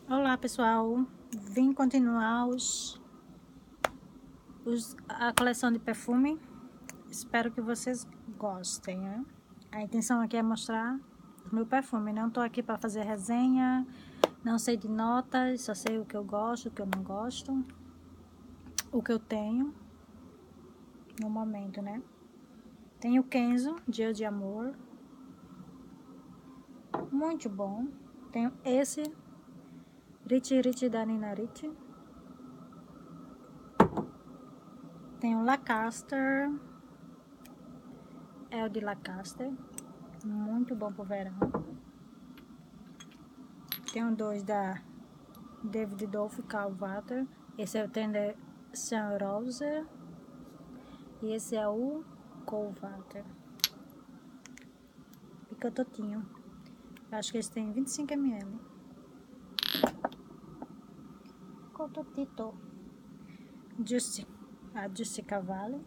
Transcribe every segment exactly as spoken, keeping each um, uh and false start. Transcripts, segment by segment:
Olá pessoal, vim continuar os, os, a coleção de perfume. Espero que vocês gostem, né? A intenção aqui é mostrar o meu perfume. Não tô aqui para fazer resenha, não sei de notas, só sei o que eu gosto, o que eu não gosto, o que eu tenho no momento, né? Tenho o Kenzo, Dia de Amor, muito bom. Tenho esse Ricci Ricci da Nina Ricci. Tenho Lancaster, é o de Lancaster, muito bom pro verão. Tenho dois da David Dolph Calvater. Esse é o Tender Sun Rose e esse é o Calvater. Picototinho. Eu acho que esse tem vinte e cinco mililitros. Cototito. Just, a Just Cavalli.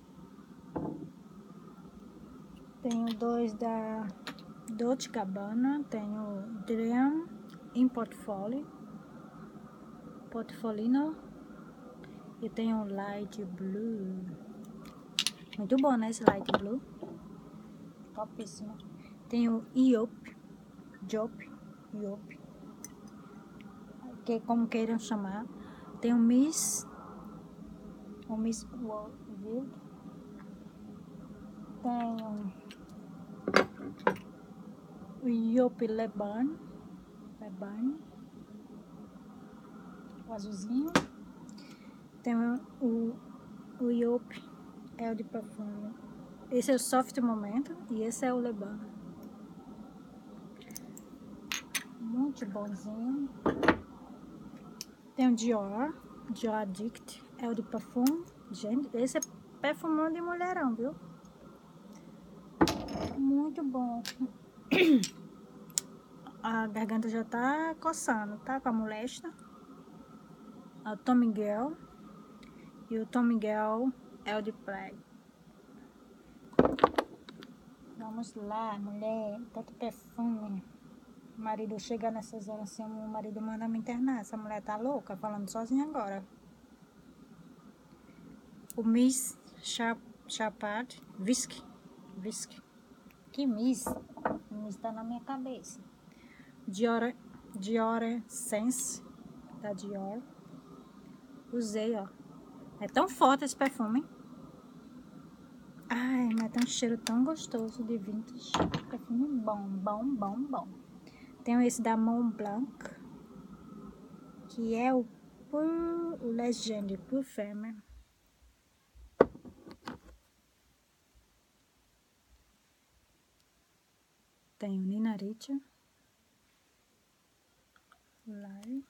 Tenho dois da Dolce Gabbana. Tenho Dream em Portfolio. Portfolino. E tenho Light Blue. Muito bom, né? Esse Light Blue. Topíssimo. Tenho Iop. Jop. Iop. Que como queiram chamar. Tem o Miss. O Miss World. Tenho o Iop Leban. Leban. O azulzinho. Tenho o, o Iop. É o de perfume. Esse é o Soft Momento. E esse é o Leban. Muito bonzinho. Tem o Dior. Dior Addict. É o de perfume. Gente, esse é perfumão de mulherão, viu? Muito bom. A garganta já tá coçando, tá? Com a molesta. O Tom Miguel. E o Tom Miguel é o de Play. Vamos lá, mulher. Tanto perfume. O marido chega nessas horas assim, o marido manda me internar. Essa mulher tá louca, falando sozinha agora. O Miss Chapard. Whisky. Whisky. Que Miss? Miss tá na minha cabeça. Dior, Dior Sense. Da Dior. Usei, ó. É tão forte esse perfume. Ai, mas tem um cheiro tão gostoso de vintage. Perfume bom, bom, bom, bom. Tenho esse da Montblanc, que é o Pur, o Legend Pur Femme. Tenho Nina Ricci. Lai.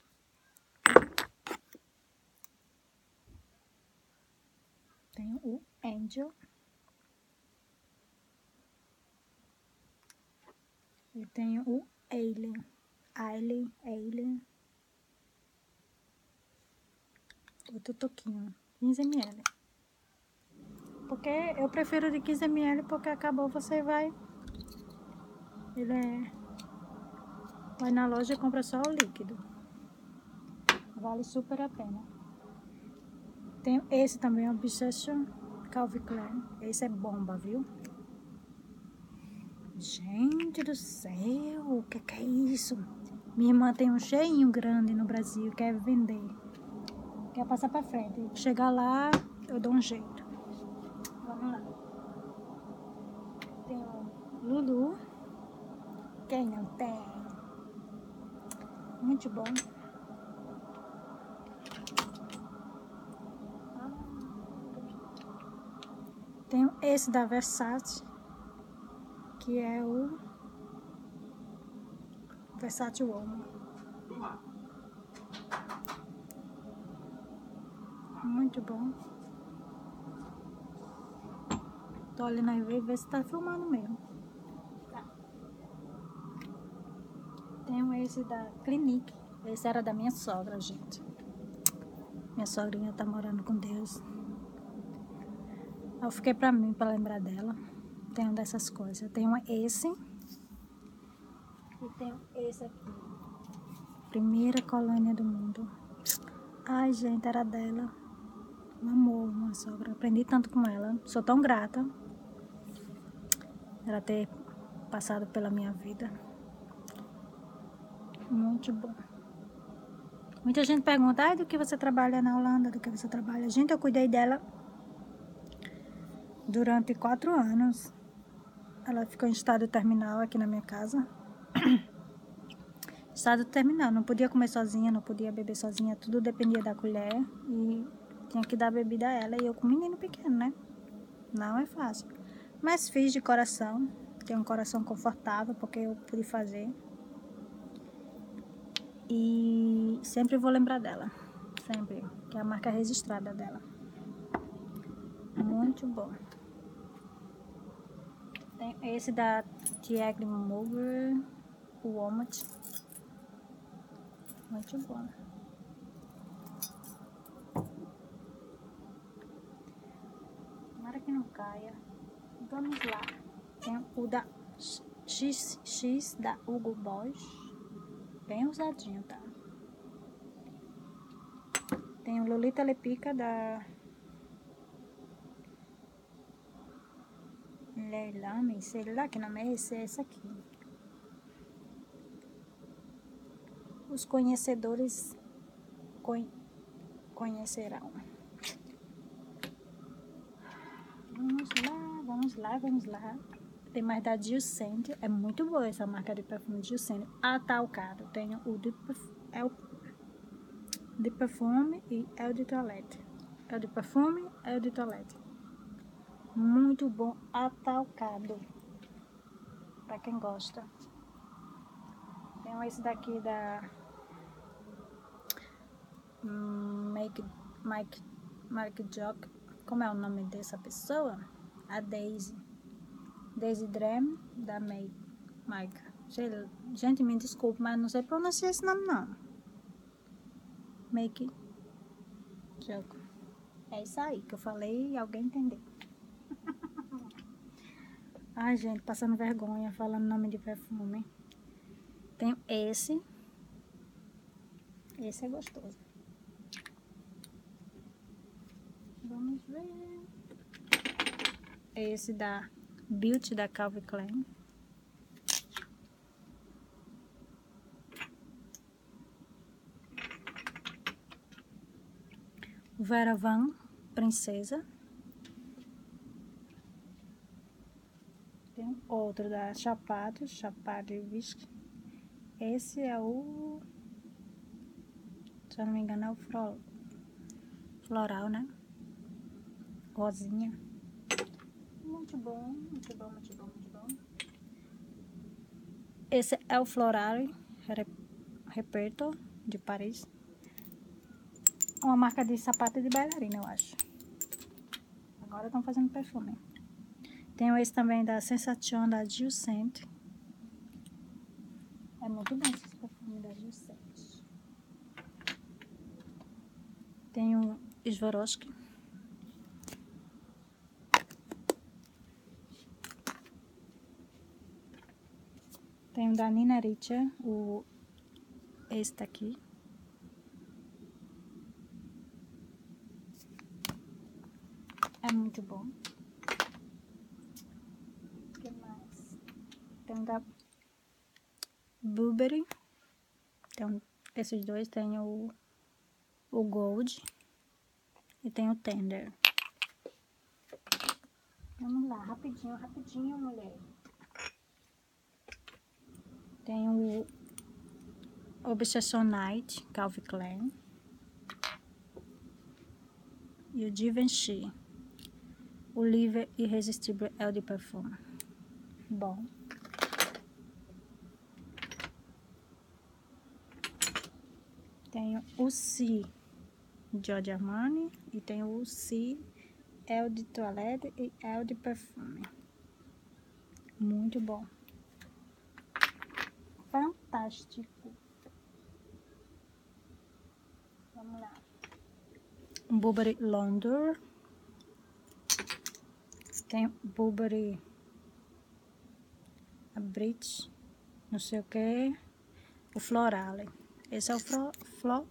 Tenho o Angel. E tenho o Alien. Alien, Alien. Outro toquinho. quinze mililitros. Porque eu prefiro de quinze mililitros porque acabou, você vai. Ele é. Vai na loja e compra só o líquido. Vale super a pena. Tenho esse também, Obsession Calvin Klein. Esse é bomba, viu? Gente do céu, o que, que é isso? Minha irmã tem um cheinho grande no Brasil, quer vender. Quer passar pra frente. Chegar lá, eu dou um jeito. Vamos lá. Tem o Lulu. Quem não tem? Muito bom. Tenho esse da Versace, que é o Versace Woman. Muito bom. Tô olhando aí ver, ver se tá filmando mesmo. Tá. Tenho esse da Clinique. Esse era da minha sogra, gente. Minha sogrinha tá morando com Deus. Eu fiquei pra mim, pra lembrar dela. Tenho dessas coisas. Eu tenho esse. E tenho esse aqui. Primeira colônia do mundo. Ai, gente, era dela. Um amor, uma sogra. Aprendi tanto com ela. Sou tão grata. Ela ter passado pela minha vida. Muito bom. Muita gente pergunta, ai, do que você trabalha na Holanda? Do que você trabalha? Gente, eu cuidei dela durante quatro anos. Ela ficou em estado terminal aqui na minha casa. Estado terminal, não podia comer sozinha, não podia beber sozinha, tudo dependia da colher e tinha que dar bebida a ela. E eu com um menino pequeno, né? Não é fácil. Mas fiz de coração, tenho um coração confortável porque eu pude fazer. E sempre vou lembrar dela, sempre, que é a marca registrada dela. Muito bom. Tem esse da Tiago Mover, o Walmart. Muito bom. Tomara que não caia. Vamos lá. Tem o da X X da Hugo Boss. Bem usadinho, tá? Tem o Lolita Lepica da Leilame, sei lá que nome é esse, é esse aqui. Os conhecedores con conhecerão. Vamos lá, vamos lá, vamos lá. Tem mais da Giussente. É muito boa essa marca de perfume Giussente. Atalcado. Tenho o de, é o de perfume e é o de toilette. É o de perfume, é o de toilette. Muito bom. Atalcado. Pra quem gosta. Tenho esse daqui da Make Mike Mark Jock. Como é o nome dessa pessoa? A Daisy. Daisy Dream da May Mike. Gente, me desculpe, mas não sei pronunciar esse nome não. Make Jock. É isso aí que eu falei e alguém entendeu. Ai, gente, passando vergonha falando nome de perfume. Tenho esse. Esse é gostoso. Vamos ver. Esse da Beauty da Calvin Klein. Vera Van Princesa. Tem outro da Chapado, Chapado e Whisky. Esse é o, se eu não me engano, é o floral, né? Rosinha. Muito bom, muito bom, muito bom, muito bom. Esse é o Floral Reperto de Paris. Uma marca de sapato de bailarina, eu acho. Agora estão fazendo perfume. Tenho esse também da Sensation da Giussente. É muito bom esse perfume da Giussente. Tenho Swarovski. Tenho da Nina Ricci, o esse daqui. É muito bom. O que mais? Tem da Burberry. Então, esses dois tem o, o Gold e tem o Tender. Vamos lá, rapidinho, rapidinho, mulher. Tem o Obsession Night, Calvin Klein. E o Givenchy. O Live Irresistível é o de perfume. Bom. Tenho o Si, Giorgio Armani. E tenho o Si, é o de toilette e é o de perfume. Muito bom. Fantástico. Vamos lá. Um Burberry London. Tem Burberry a Brit, não sei o que, o Florale. Esse é o Flo... Flo...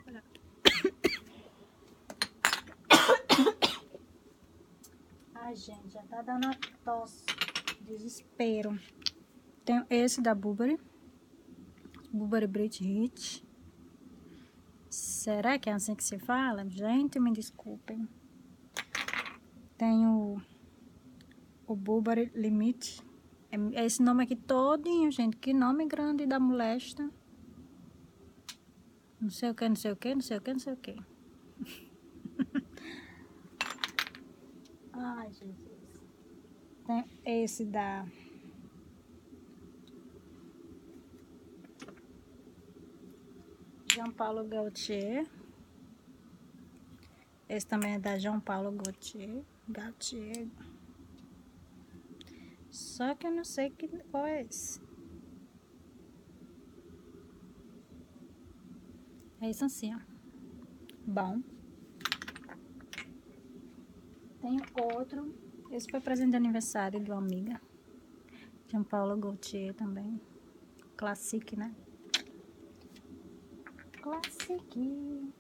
Ai, gente, já tá dando a tosse. Desespero. Tenho esse da Burberry. Burberry Brit Hit. Será que é assim que se fala? Gente, me desculpem. Tenho o Burberry Limite. É esse nome aqui todinho, gente. Que nome grande da molesta. Não sei o que, não sei o que, não sei o que, não sei o que. Ai, Jesus. Tem esse da... Jean Paul Gaultier. Esse também é da Jean Paul Gaultier. Gaultier. Só que eu não sei que, qual é esse. É isso assim, ó. Bom. Tem outro. Esse foi presente de aniversário de uma amiga. Jean Paul Gaultier também. Classique, né? Classique.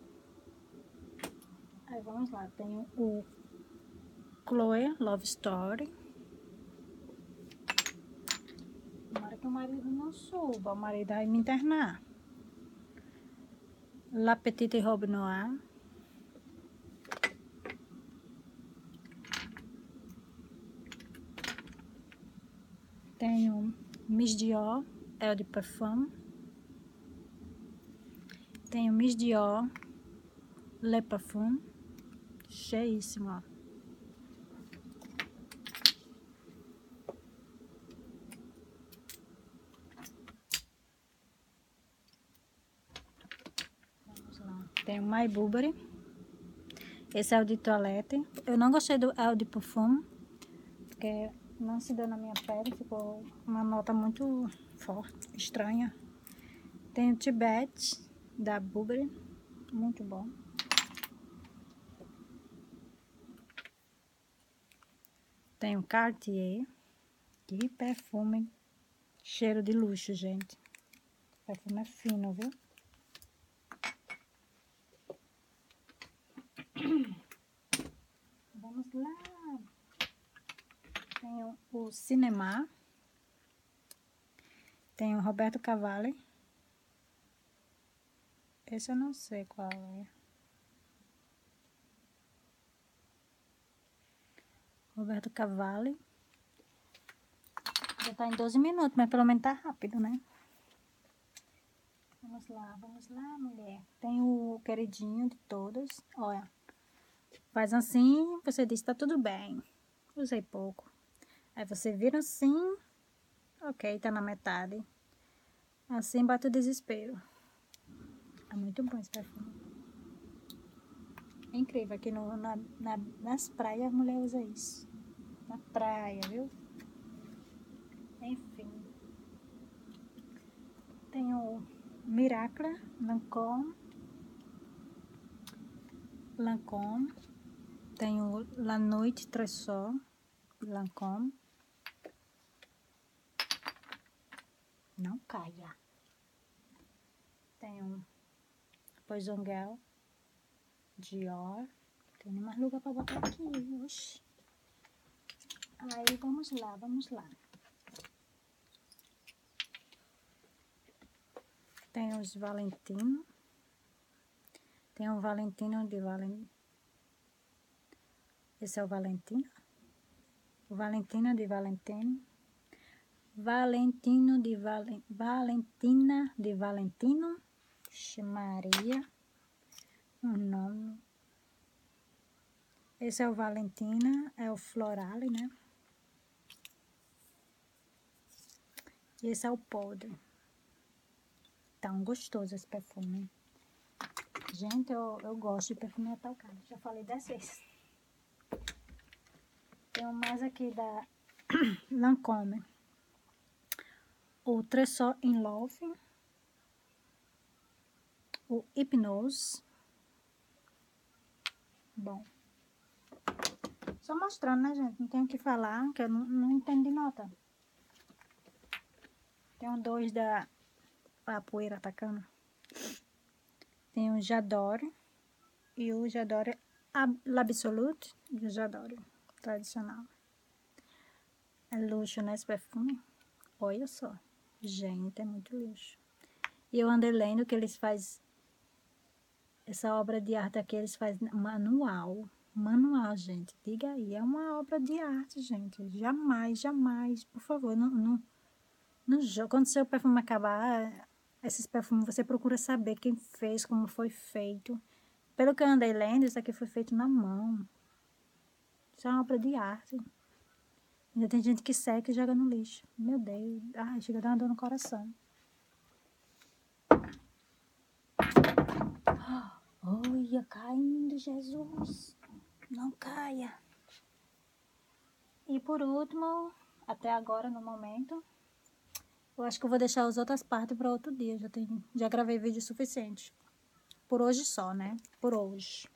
Aí vamos lá. Tem o Chloe Love Story. Tomara que o marido não suba. O marido vai me internar. La Petite Robe Noire. Tenho Miss Dior, Eau de Parfum. Tenho Miss Dior, Le Parfum. Cheíssimo, ó. Vamos lá. Tenho My Burberry. Esse é o de toilette. Eu não gostei do Eau de Parfum, porque não se deu na minha pele. Ficou uma nota muito forte, estranha. Tenho Tibet, da Burberry. Muito bom. Tenho Cartier. Que perfume. Cheiro de luxo, gente. O perfume é fino, viu? Vamos lá. Tenho o Cinema. Tenho o Roberto Cavalli. Esse eu não sei qual é. Roberto Cavalli. Já tá em doze minutos, mas pelo menos tá rápido, né? Vamos lá, vamos lá, mulher. Tem o queridinho de todos. Olha. Faz assim, você diz, tá tudo bem. Usei pouco. Aí você vira assim. Ok, tá na metade. Assim bate o desespero. É muito bom esse perfume. É incrível, aqui no, na, na, nas praias a mulher usa isso. Na praia, viu? Enfim. Tem o Miracle, Lancôme. Lancôme. Tem o La Nuit Tressor, Lancôme. Não caia. Tem um Poison Girl, Dior. Tem nem mais lugar pra botar aqui, oxi. Aí, vamos lá, vamos lá. Tem os Valentino. Tem o Valentino de Valentino. Esse é o Valentino. O Valentino de Valentino. Valentino de Valen... Valentina de Valentino. Ixi, Maria. O nome. Esse é o Valentina. É o Florale, né? E esse é o Podre. Tão gostoso esse perfume. Gente, eu, eu gosto de perfume atacado. Já falei dez vezes. Tem mais aqui da Lancôme. O Tressor in Love. O Hypnose. Bom. Só mostrando, né, gente? Não tenho o que falar, que eu não, não entendo de nota. Tem um dois da... A poeira atacando. tem o J'adore e o J'adore L'Absolute e o J'adore tradicional. É luxo, né, esse perfume? Olha só. Gente, é muito luxo. E eu andei lendo que eles fazem... Essa obra de arte aqui, eles fazem manual. Manual, gente. Diga aí, é uma obra de arte, gente. Jamais, jamais, por favor, não... não, não joga. Quando seu perfume acabar, esses perfumes, você procura saber quem fez, como foi feito. Pelo que eu andei lendo, isso aqui foi feito na mão. Isso é uma obra de arte. Ainda tem gente que seca e joga no lixo. Meu Deus. Ai, chega a dar uma dor no coração. Olha, caindo, Jesus. Não caia. E por último, até agora, no momento, eu acho que eu vou deixar as outras partes para outro dia. Já, tem, já gravei vídeo suficiente. Por hoje só, né? Por hoje.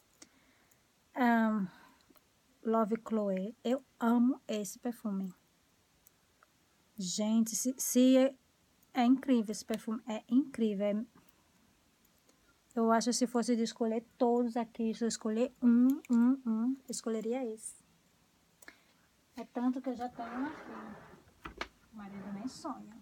Um, Love Chloe. Eu amo esse perfume. Gente, se, se é, é incrível esse perfume. É incrível. É, eu acho que se fosse de escolher todos aqui, se eu escolher um, um, um, eu escolheria esse. É tanto que eu já tenho aqui. O marido nem sonha.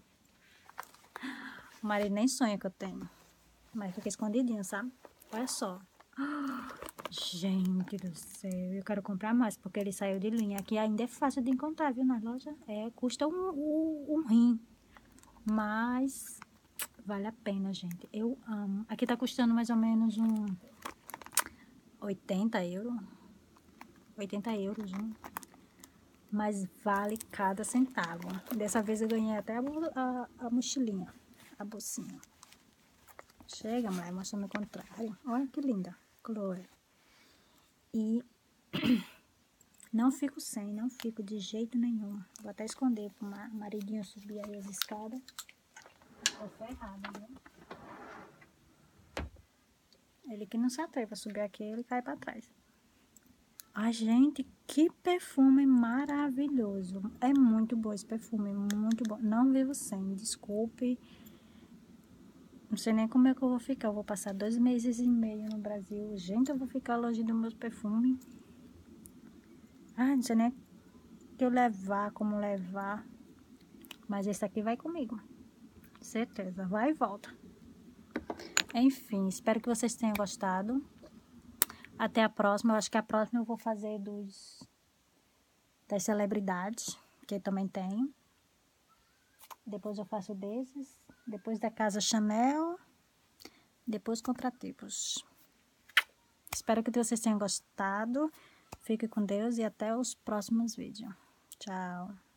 O marido nem sonha que eu tenho. Mas fica escondidinho, sabe? Olha só. Gente do céu, eu quero comprar mais, porque ele saiu de linha. Aqui ainda é fácil de encontrar, viu, na loja. É, custa um, um, um rim. Mas vale a pena, gente. Eu amo. Aqui tá custando mais ou menos um oitenta euros. oitenta euros, um. Mas vale cada centavo. Dessa vez eu ganhei até a, a, a mochilinha, a bolsinha. Chega, mulher, mostrando o contrário. Olha que linda, Chloe. E não fico sem, não fico de jeito nenhum. Vou até esconder pro maridinho subir aí as escadas. Tô ferrada, viu? Ele que não se atreve a subir aqui, ele cai pra trás. Ai, gente, que perfume maravilhoso. É muito bom esse perfume, muito bom. Não vivo sem, desculpe. Não sei nem como é que eu vou ficar. Eu vou passar dois meses e meio no Brasil. Gente, eu vou ficar longe dos meus perfumes. Ah, não sei nem o que eu levar, como levar. Mas esse aqui vai comigo. Certeza, vai e volta. Enfim, espero que vocês tenham gostado. Até a próxima. Eu acho que a próxima eu vou fazer dos das celebridades, que também tem. Depois eu faço desses. Depois da Casa Chanel. Depois Contratipos. Espero que vocês tenham gostado. Fique com Deus e até os próximos vídeos. Tchau.